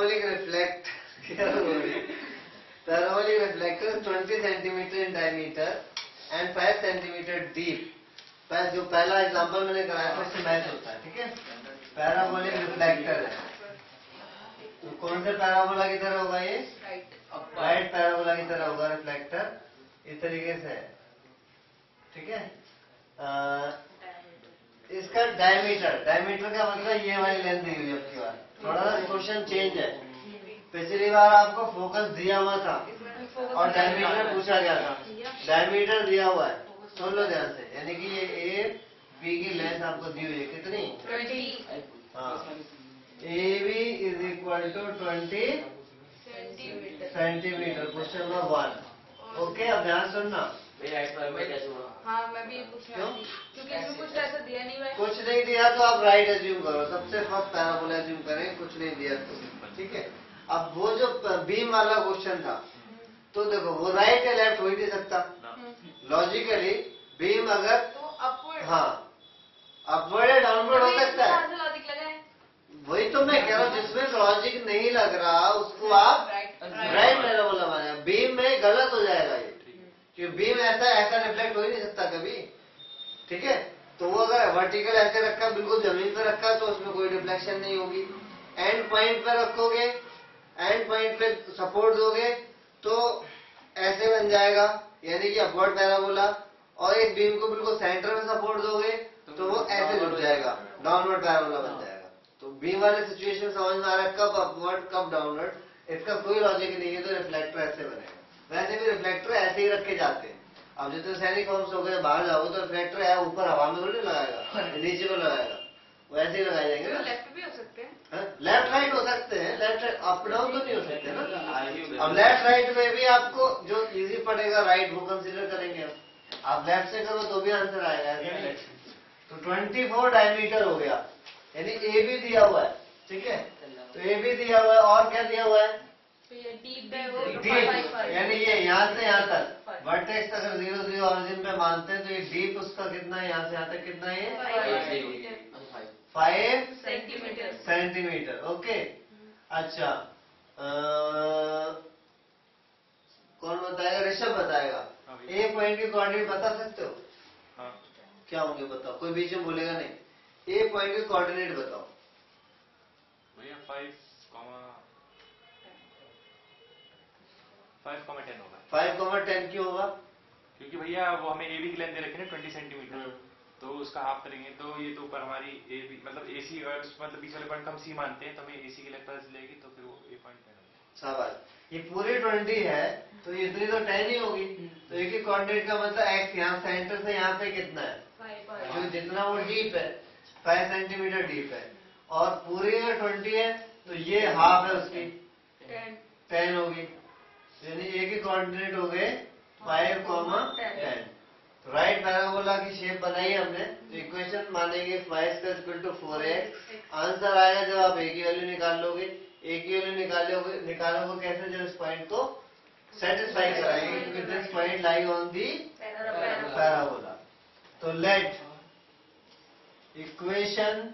Parabolic reflector is 20 centimeter in diameter and 5 centimeter deep. जो पहला example मैंने कराया था इससे मैच होता है, ठीक है। पैराबोलिक रिफ्लेक्टर है, तो कौन से पैराबोला की तरह होगा ये? राइट पैराबोला की तरह होगा रिफ्लेक्टर, इस तरीके से है, ठीक है। इसका डायमीटर का मतलब ये वाली लेंथ दी हुई है। आपकी बार थोड़ा सा क्वेश्चन चेंज है, पिछली बार आपको फोकस दिया हुआ था और डायमीटर पूछा गया था। डायमीटर दिया हुआ है, सुन लो ध्यान से, यानी कि ये ए बी की लेंथ आपको दी हुई है कितनी? 20। हाँ, A B is equal to 20 centimetre. Question number 1। Okay, अब ध्यान सुनना। हाँ, मैं भी पूछ रहा हूँ क्योंकि इसमें कुछ ऐसा दिया नहीं हुआ है। कुछ नहीं दिया तो आप राइट एज्यूम करो, सबसे फर्स्ट पैराबोला एज्यूम करें, कुछ नहीं दिया तो, ठीक है। अब वो जो बीम वाला क्वेश्चन था, तो देखो वो राइट या लेफ्ट हो ही नहीं सकता लॉजिकली। बीम अगर तो अपवर्ड, हाँ अपवर्ड या डाउनवर्ड हो सकता है। लॉजिक लगा है, वही तो मैं कह रहा हूँ, जिसमें लॉजिक नहीं लग रहा उसको आप राइट पैराबोला माने। बीम में गलत हो जाएगा ये, क्योंकि बीम ऐसा रिफ्लेक्ट हो ही नहीं सकता कभी, ठीक है। तो वो अगर वर्टिकल ऐसे रखा, बिल्कुल जमीन पे रखा, तो उसमें कोई रिफ्लेक्शन नहीं होगी। एंड पॉइंट पे रखोगे, एंड पॉइंट पे सपोर्ट दोगे तो ऐसे बन जाएगा, यानी कि अपवर्ड पैराबोला। और एक बीम को बिल्कुल सेंटर में सपोर्ट दोगे तो वो ऐसे जुड़ जाएगा, डाउनवर्ड पैराबोला बन जाएगा। तो बीम वाले सिचुएशन समझ में आ रहा है, कब अपवर्ड कब डाउनवर्ड, इसका कोई लॉजिक नहीं है। तो रिफ्लेक्टर ऐसे बनेगा। वैसे भी रिफ्लेक्टर ऐसे ही रखे जाते हैं। अब जितने सैनिक होम्स हो गए, बाहर जाओगे तो रिफ्लेक्टर है ऊपर हवा में थोड़ी लगाएगा, नीचे को लगाएगा, वैसे ही लगाए जाएंगे ना। लेफ्ट भी हो सकते हैं, लेफ्ट राइट हो सकते हैं, लेफ्ट राइट अप डाउन तो नहीं हो सकते ना। अब लेफ्ट राइट में भी आपको जो इजी पड़ेगा राइट वो कंसीडर करेंगे। आप लेफ्ट से करो तो भी आंसर आएगा। तो 24 डायमीटर हो गया, यानी ए भी दिया हुआ है, ठीक है। तो ए भी दिया हुआ है, और क्या दिया हुआ है? तो ये डीप है, वो डीप, यानी ये यहाँ से यहाँ तक वर्टेक्स अगर 0 0 ऑरिजिन पे मानते हैं तो ये डीप उसका कितना है? यहाँ से यहाँ तक कितना है? 5 सेंटीमीटर। ओके, अच्छा कौन बताएगा? ऋषभ बताएगा। ए पॉइंट की कोऑर्डिनेट बता सकते हो? हाँ। क्या होंगे बताओ, कोई बीच में बोलेगा नहीं। ए पॉइंट की कोऑर्डिनेट बताओ भैया। 5,10 होगा। 5,10 क्यों होगा? क्योंकि भैया वो हमें ए बी की लेंथ दे रखी है 20 सेंटीमीटर, तो उसका हाफ करेंगे तो ये तो ऊपर हमारी ए बी मतलब ए सी, मतलब बीच वाले पॉइंट को हम सी मानते हैं, तो हमें ए सी की लेंथ पता चलेगी, तो फिर वो 8.10 होगा। शाबाश। ये पूरी 20 है तो इतनी तो 10 ही होगी। तो एक ही कोऑर्डिनेट का मतलब एक्स, यहाँ सेंटर से यहाँ पे कितना है? जो जितना वो डीप है 5 सेंटीमीटर डीप है, और पूरी में 20 है तो ये हाफ है उसकी 10 होगी, यानी एक ही कोऑर्डिनेट हो गए 5,10। तो राइट पैराबोला की शेप बनाई हमने। तो इक्वेशन मानेंगे 5² 4x। आंसर आएगा जब आप एक ही वैल्यू निकाल लोगे। एक ही वैल्यू निकालोगे कैसे? जब इस पॉइंट को सेटिस्फाई कराएंगे, क्योंकि this point lie on the parabola. तो लेट इक्वेशन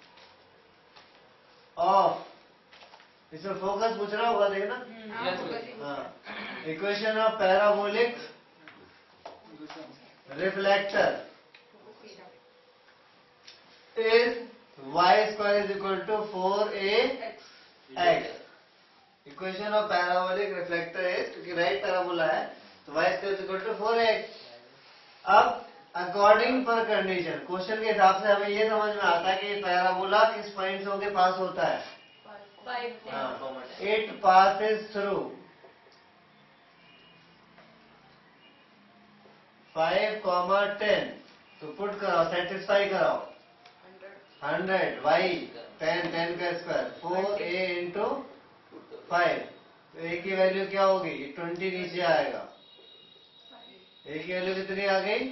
ऑफ, इसमें फोकस पूछ रहा होगा, देखना। हाँ, equation of parabolic reflector is y² is equal to 4ax। Equation of parabolic reflector is, क्योंकि राइट पैराबोला है तो y² is equal to 4ax। अब अकॉर्डिंग पर कंडीशन, क्वेश्चन के हिसाब से हमें ये समझ में आता है कि पैराबोला किस पॉइंट के पास होता है? It passes through 5,10। तो पुट कराओ, सेटिस्फाई कराओ। 100 y 10 का स्क्वायर 4a इंटू 5। तो a की वैल्यू क्या होगी? 20 नीचे आएगा। a की वैल्यू कितनी आ गई?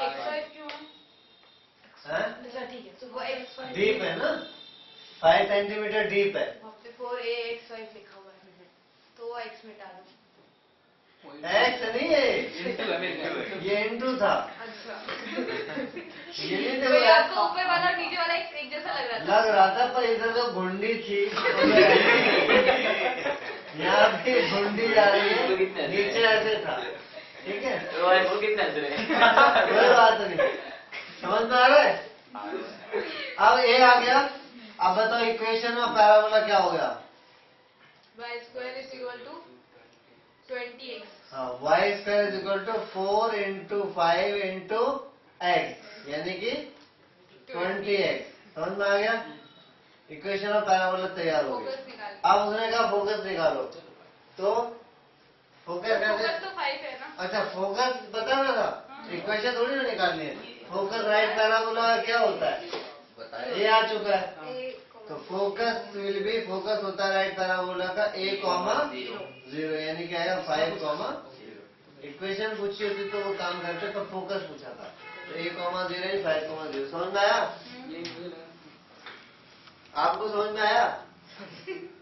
डीप है ना, 5 सेंटीमीटर डीप है। 4ax5 लिखा हुआ है तो x मिटा दो। एक्स नहीं है ये इंटू था। अच्छा, ये नहीं तो आपको ऊपर वाला नीचे वाला एक जैसा लग रहा था पर इधर तो घुंडी थी यहाँ भी ढूंढी जा रही है, नीचे ऐसे था, ठीक है? वो कितने आंसर है? कोई बात नहीं, समझ में आ रहा है? अब ए आ गया। अब बताओ इक्वेशन में पैराबोला क्या हो गया? y square is equal to 20x. हाँ, y square is equal to 4 into 5 into x, यानी कि 20x। समझ में आ गया? इक्वेशन ऑफ पैराबोला तैयार हो गई। फोकस निकाल। अब उसने कहा फोकस निकालो, तो फोकस कैसे? फोकस तो 5 है ना? अच्छा, फोकस बताना था, इक्वेशन थोड़ी ना निकालनी है। फोकस राइट पैराबोला का क्या होता है? ये आ चुका है, तो फोकस विल बी, फोकस होता है राइट पैराबोला का a,0, यानी क्या है 5,0। इक्वेशन पूछी होती तो वो काम करते, तो फोकस पूछा था, तो a,0 5,0। समझ में आया? आपको समझ में आया?